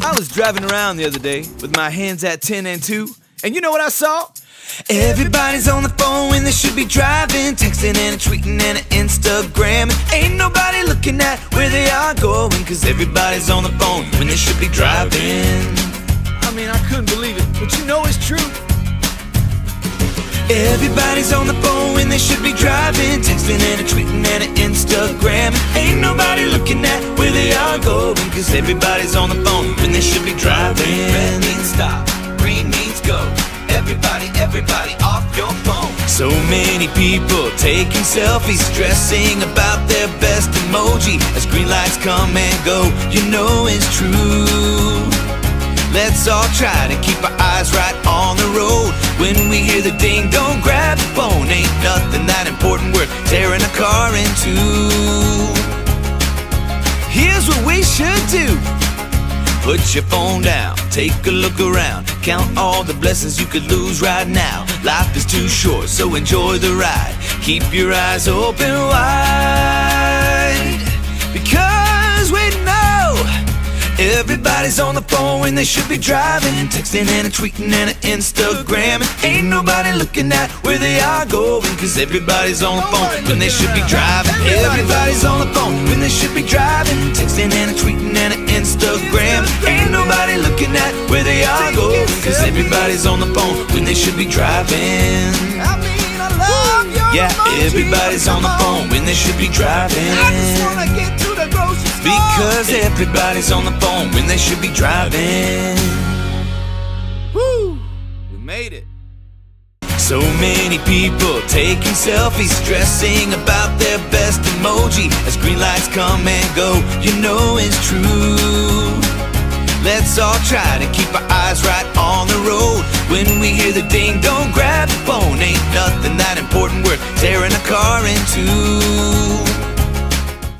I was driving around the other day with my hands at 10 and 2, and you know what I saw? Everybody's on the phone when they should be driving, texting and tweeting and Instagram. Ain't nobody looking at where they are going, cause everybody's on the phone when they should be driving. I mean, I couldn't believe it, but you know it's true. Everybody's on the phone when they should be driving, texting and tweeting and Instagram. Ain't nobody looking at where they are going, cause everybody's on the phone when they should be driving. Red means stop, green means go. Everybody off your phone. So many people taking selfies, stressing about their best emoji. As green lights come and go, you know it's true. Let's all try to keep our eyes right on the road. When we hear the ding, don't grab the phone. Ain't nothing that important worth tearing a car in two. Here's what we should do. Put your phone down, take a look around, count all the blessings you could lose right now. Life is too short, so enjoy the ride. Keep your eyes open wide, because we know everybody's on the phone when they should be driving, texting and tweeting and Instagram. Ain't nobody looking at where they are going, cause everybody's on the phone when they should be driving. Everybody's on the phone when they should be driving, texting and tweeting and Instagram. Ain't nobody looking at where they are going, cause everybody's on the phone when they should be driving. Yeah, everybody's on the phone when they should be driving. I just wanna get to the grocery store, because everybody's on the phone when they should be driving. Woo! We made it. So many people taking selfies, stressing about their best emoji. As green lights come and go, you know it's true. Let's all try to keep our eyes right on the road. When we hear the ding, don't grab the phone. Ain't nothing that important worth tearing a car in two.